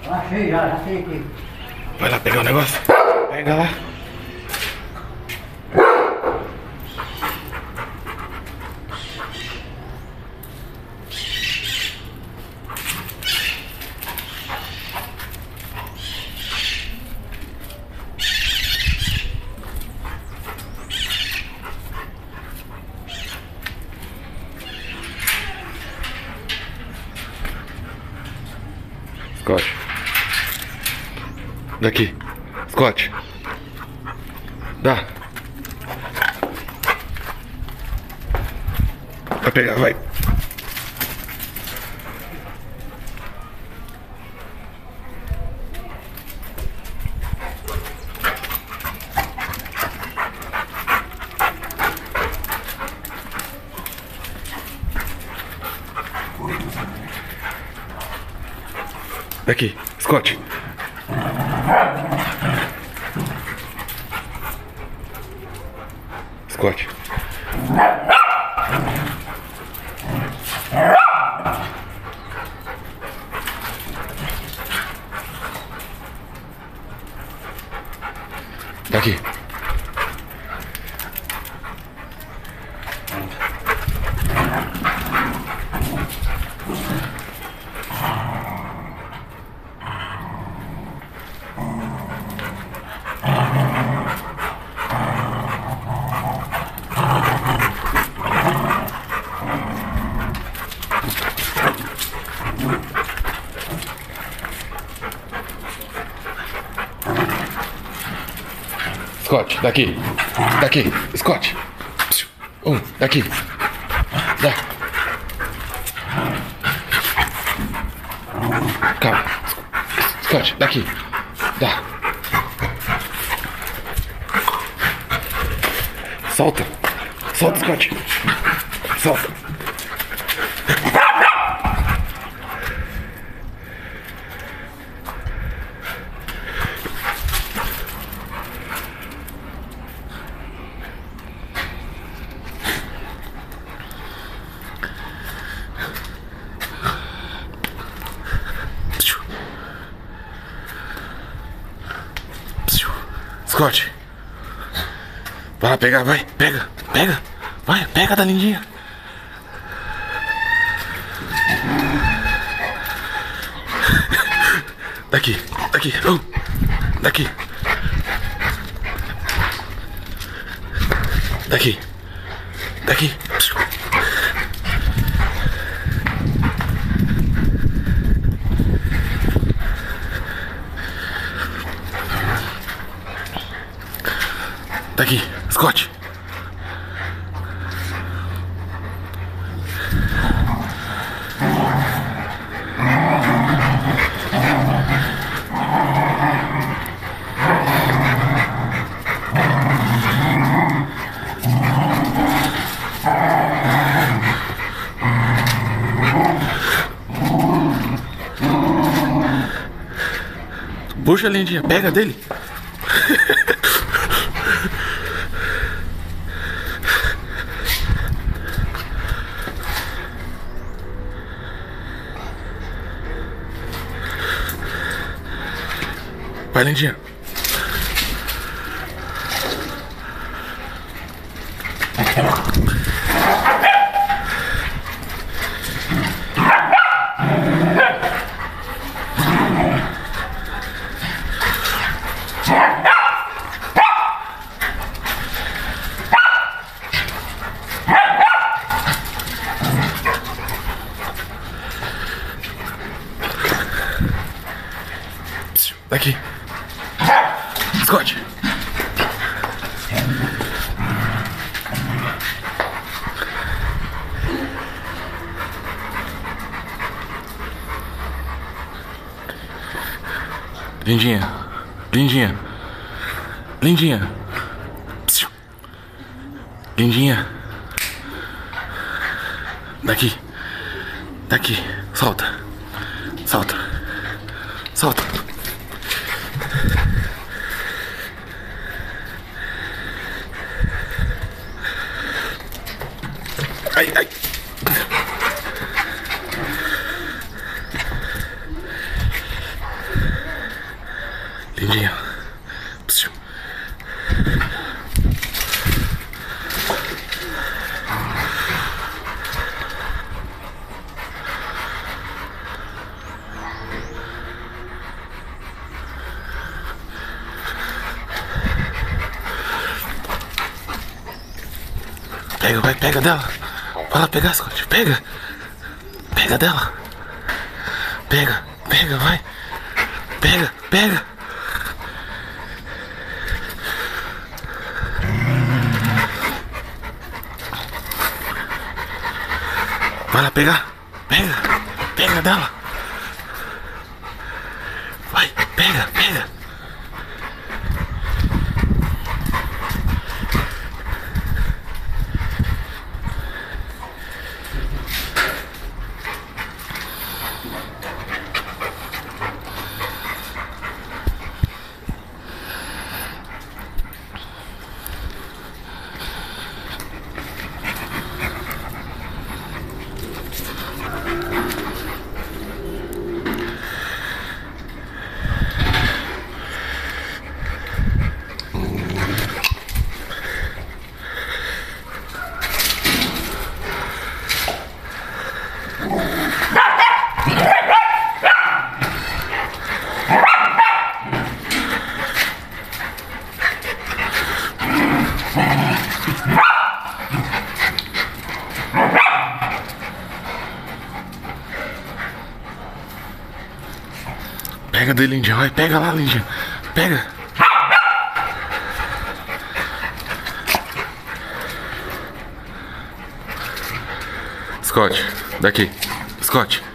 Achei já sei aqui. Vai lá pegar o negócio. Pega lá. Scott. Daqui. Scott. Dá. Vai pegar, vai. Daqui, Scott. Scott. Daqui. Scott, daqui. Daqui, Scott. Daqui. Dá. Calma. Scott, daqui. Dá. Solta. Solta, Scott. Solta. Scott. Vai lá pegar, vai. Pega, pega. Vai, pega da lindinha. Daqui, daqui. Daqui. Daqui. Daqui. Daqui, Scott. Puxa, lindinha, pega dele. Vai, lindinha. Daqui. Scott. Lindinha. Lindinha. Lindinha. Lindinha. Daqui. Daqui. Solta. Solta. Solta. Ai, ai. Lindinha. Psiu. Pega, vai, pega dela. Vai lá pegar, Scott. Pega. Pega dela. Pega, pega, vai. Pega, pega. Vai lá pegar. Pega. Pega dela. Vai, pega, pega. Pega dele, Lindinha. Vai, pega lá, Lindinha. Pega. Scott, daqui. Scott.